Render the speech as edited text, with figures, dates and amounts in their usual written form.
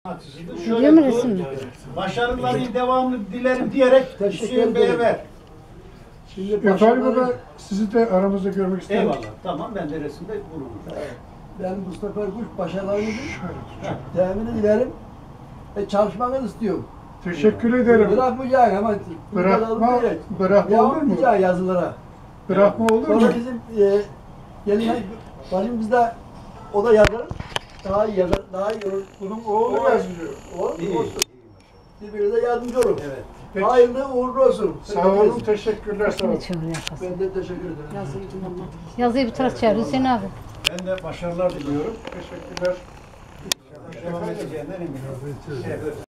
Biliyor musun resim mi? Başarıların devamını dilerim diyerek Hüseyin Bey'e ver. Şimdi Efendim Baba, sizi de aramızda görmek isterim. Eyvallah. Tamam, ben de resimde bulurum. Ben Mustafa Kuş başarılarınızı temin ederim ve çalışmanızı istiyorum. Teşekkür ederim. Bırakmayacaksın ama Bırakma olur mu? Yazılara. Bırakma olur mu? Sonra bizim gelin bacımız da o da yazar. Daha iyi yazar, daha iyi olur. Bunun oğlu yazıyor. O İyi. olsun. Birbirine yardımcı olur. Evet. Peki. Hayırlı uğurlu olsun. Sağ olun, teşekkürler, sağ olun. Ben de teşekkür ederim. Yazıyı bir taraf çevir Hüseyin abi. Ben de başarılar diliyorum. Teşekkürler. Devam edeceğinden eminim.